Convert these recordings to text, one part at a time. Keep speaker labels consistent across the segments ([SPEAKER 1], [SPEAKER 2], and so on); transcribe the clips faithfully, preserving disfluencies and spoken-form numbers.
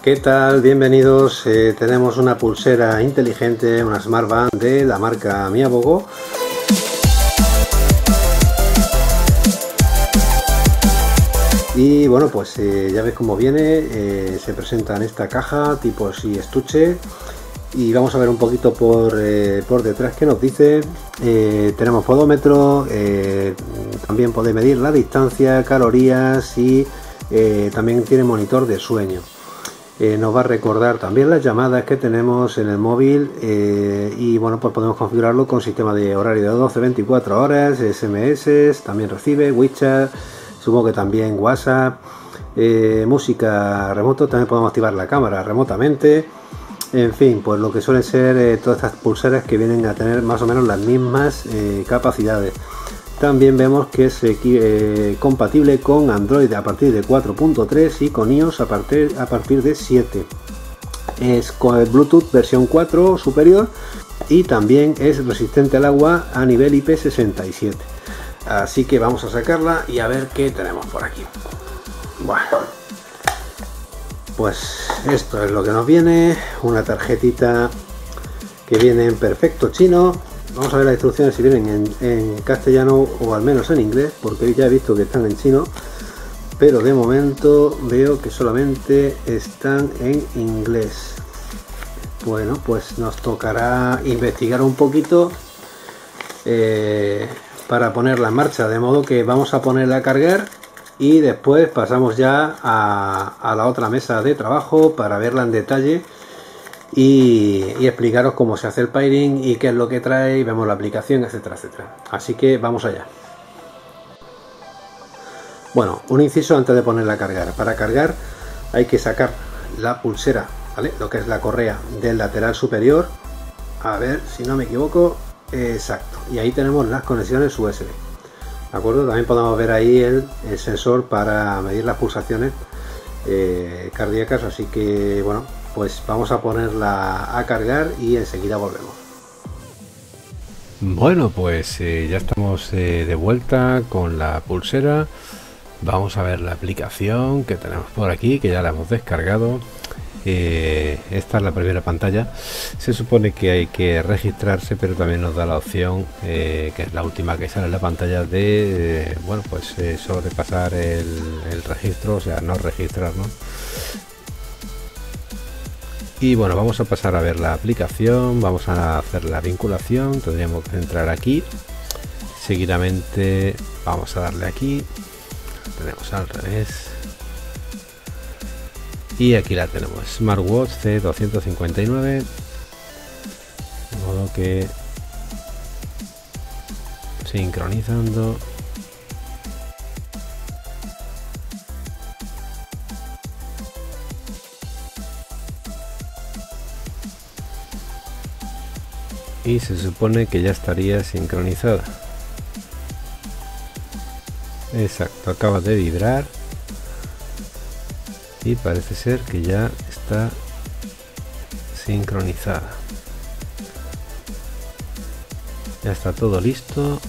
[SPEAKER 1] ¿Qué tal? Bienvenidos. Eh, tenemos una pulsera inteligente, una Smart Band de la marca Miyabogo. Y bueno, pues eh, ya ves cómo viene. Eh, se presenta en esta caja tipo así estuche. Y vamos a ver un poquito por, eh, por detrás qué nos dice. Eh, tenemos podómetro, eh, también puede medir la distancia, calorías y eh, también tiene monitor de sueño. Eh, nos va a recordar también las llamadas que tenemos en el móvil eh, y bueno, pues podemos configurarlo con sistema de horario de doce a veinticuatro horas, S M S, también recibe WeChat, supongo que también WhatsApp, eh, música remoto, también podemos activar la cámara remotamente. En fin, pues lo que suelen ser eh, todas estas pulseras que vienen a tener más o menos las mismas eh, capacidades. También vemos que es eh, compatible con Android a partir de cuatro punto tres y con iOS a partir, a partir de siete. Es con Bluetooth versión cuatro superior y también es resistente al agua a nivel I P sesenta y siete. Así que vamos a sacarla y a ver qué tenemos por aquí. Bueno, pues esto es lo que nos viene, una tarjetita que viene en perfecto chino. Vamos a ver las instrucciones si vienen en, en castellano o al menos en inglés, porque ya he visto que están en chino, pero de momento veo que solamente están en inglés. Bueno, pues nos tocará investigar un poquito eh, para ponerla en marcha, de modo que vamos a ponerla a cargar y después pasamos ya a, a la otra mesa de trabajo para verla en detalle y, y explicaros cómo se hace el pairing y qué es lo que trae, y vemos la aplicación, etcétera, etcétera. Así que vamos allá. Bueno, un inciso antes de ponerla a cargar. Para cargar hay que sacar la pulsera, ¿vale? Lo que es la correa del lateral superior. A ver si no me equivoco. Exacto. Y ahí tenemos las conexiones U S B. ¿De acuerdo? También podemos ver ahí el, el sensor para medir las pulsaciones eh, cardíacas. Así que bueno, pues vamos a ponerla a cargar y enseguida volvemos.
[SPEAKER 2] Bueno, pues eh, ya estamos eh, de vuelta con la pulsera. Vamos a ver la aplicación que tenemos por aquí, que ya la hemos descargado. Eh, esta es la primera pantalla. Se supone que hay que registrarse, pero también nos da la opción, eh, que es la última que sale en la pantalla, de eh, bueno, pues eh, sobrepasar el, el registro, o sea, no registrarnos. Y bueno, vamos a pasar a ver la aplicación, vamos a hacer la vinculación. Tendríamos que entrar aquí, seguidamente vamos a darle aquí, tenemos al revés y aquí la tenemos, Smartwatch C doscientos cincuenta y nueve, de modo que sincronizando. Y se supone que ya estaría sincronizada. Exacto, acaba de vibrar y parece ser que ya está sincronizada. Ya está todo listo.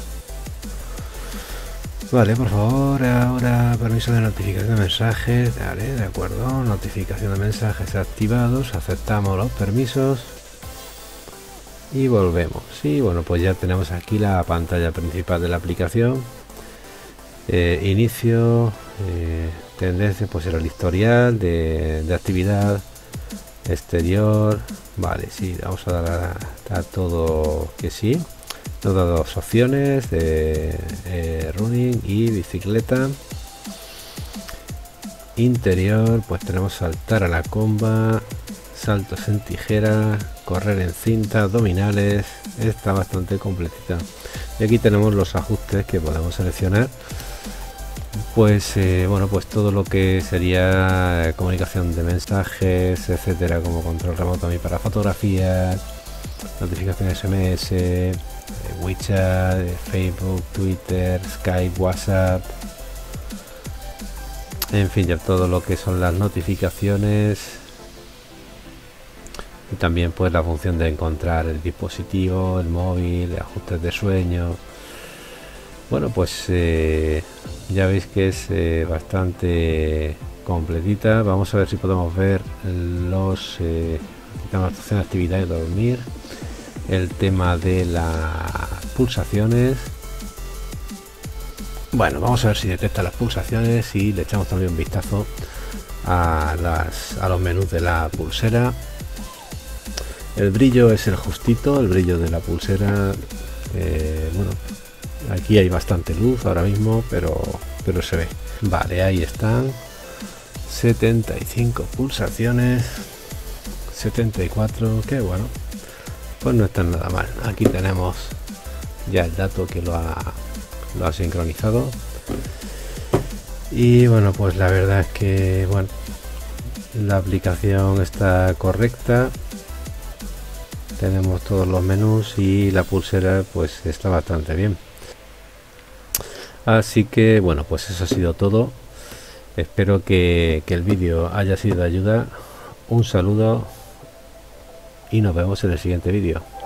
[SPEAKER 2] Vale, por favor, ahora permiso de notificación de mensajes. Vale, de acuerdo, notificación de mensajes activados. Aceptamos los permisos y volvemos. Y bueno, pues ya tenemos aquí la pantalla principal de la aplicación. Eh, inicio, eh, tendencia, pues era el historial de, de actividad exterior. Vale, sí, vamos a dar a, a todo que sí. Nos da dos opciones de eh, running y bicicleta. Interior, pues tenemos saltar a la comba, saltos en tijera, correr en cinta, abdominales. Está bastante completita. Y aquí tenemos los ajustes que podemos seleccionar. Pues eh, bueno, pues todo lo que sería comunicación de mensajes, etcétera, como control remoto también para fotografías, notificación S M S, eh, WeChat, eh, Facebook, Twitter, Skype, WhatsApp, en fin, ya todo lo que son las notificaciones. Y también pues la función de encontrar el dispositivo, el móvil, ajustes de sueño. Bueno, pues eh, ya veis que es eh, bastante completita. Vamos a ver si podemos ver los eh, de actividad y dormir, el tema de las pulsaciones. Bueno, vamos a ver si detecta las pulsaciones y le echamos también un vistazo a, las, a los menús de la pulsera. El brillo es el justito, el brillo de la pulsera. Eh, bueno, aquí hay bastante luz ahora mismo, pero, pero se ve. Vale, ahí están. setenta y cinco pulsaciones. setenta y cuatro, que bueno, pues no están nada mal. Aquí tenemos ya el dato que lo ha, lo ha sincronizado. Y bueno, pues la verdad es que bueno, la aplicación está correcta. Tenemos todos los menús y la pulsera pues está bastante bien. Así que bueno, pues eso ha sido todo. Espero que, que el vídeo haya sido de ayuda. Un saludo y nos vemos en el siguiente vídeo.